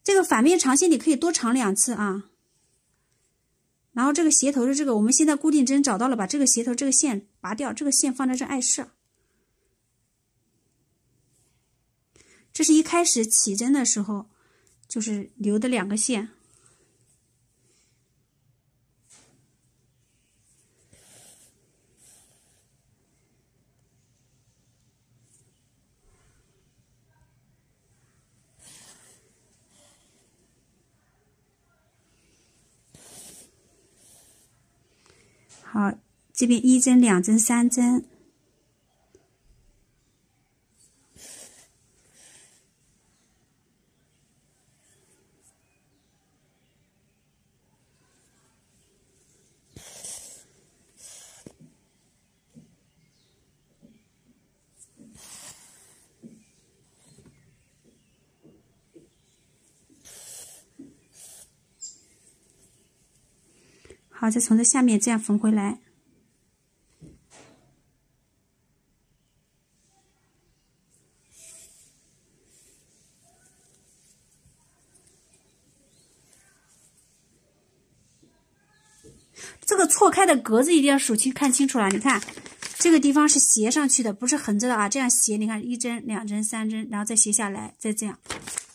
这个反面长线你可以多长2次啊。然后这个斜头的这个，我们现在固定针找到了，把这个斜头这个线拔掉，这个线放在这碍事。这是一开始起针的时候，就是留的2个线。好，这边1针、2针、3针。好，再从这下面这样缝回来。这个错开的格子一定要数清看清楚了，你看这个地方是斜上去的，不是横着的啊，这样斜，你看1针、2针、3针，然后再斜下来，再这样，